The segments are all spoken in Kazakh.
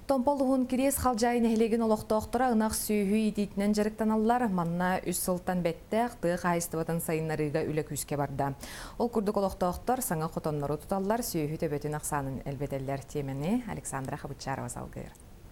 Томполуғын кирес қалжайын әхілеген олықтоқтыра ұнақ сүйі идейтінен жарықтаналар манна үс сылтан бәтті ақтығы қайыстыбатын сайынларыға үлі күске барды. Ол күрдік олықтоқтыр саңа қотонлары тұталар сүйі төбетін ақсанын әлбетелер темені Александра Хабычарова салғыр.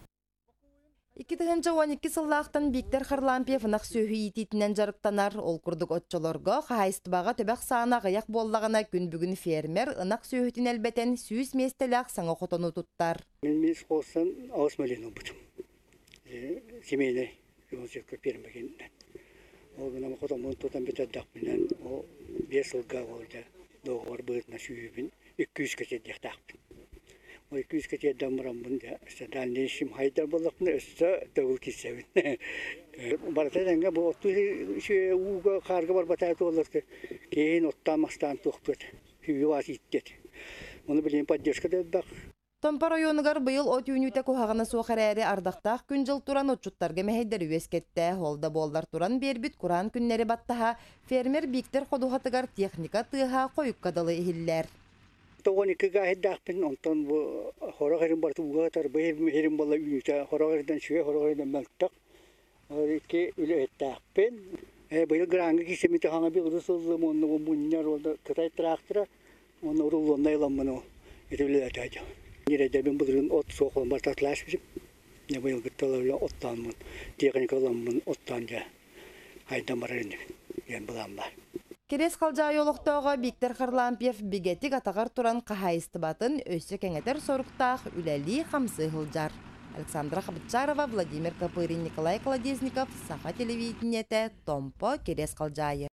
2012 сыллақтан Биктер Харлампиев нақ сүйі ететінен жарықтанар. Ол күрдік отчолорға қайыстыбаға төбәқ сағына ғаяқ боллағына күн бүгін фермер нақ сүйітін әлбетен сүйіс местелі саңа қотону тұттар. Мен қосан ауыз мәлен ұбытым. Семейный жонсекті пермегенінен. Ол ғынамы қотамын тұтан бетаддақ менен, ол 5 жылға олда доғыр бұғытына сүйібін 200 кетеддіқтақпын. Ол 200 кетедден мұрам бұнда, дәлнешім хайдар болақпын, өсті төгіл кесебін. Баратайданға бұл отты уға қарға бар батайды оларды, кейін оттан мастан тоқтады, сүйі вас иттеді. Оны білейін поддержка дәдбақ. Томпа районығар бұйыл от үйінуті көғағына соқар әрі ардақтақ күн жыл туран отчуттарға мәхейдер өескетті. Олда болдар туран бербіт құран күннері баттаға фермер Биктер қодуғатығар техника тыға қойып қадалы ехіллер. 12-ға әддақпен, онтан хорақ әрін барды ұғатар, бұл әрін бала үйінуті хорақ әрден шүйе, хорақ әрден мәлттақ. Өреке үлі әддақпен. Бұл ғыраңғы кесеметі қаңа бір ұрысылым, оны мұннар олда қытай трақтыра, оны ұрылуын айланмын өтілі әтәді. Нерede ben bugün ot soğuğum var tatlaşmışım. Ne bu yıl gittiler ottanmın, teknikalanmın ottanca haydan barayım yani bulanlar. Keres kalca yoluqtağıға Биктер Харлампиев бигетик атағар туран қахайысты батын өсі кәңетер сорықтақ үләли қамсы ғылжар. Александра Хабычарова, Владимир Копырин, Николай Колодезников, Саха телевидениеті, Томпо, Керес қалжайы.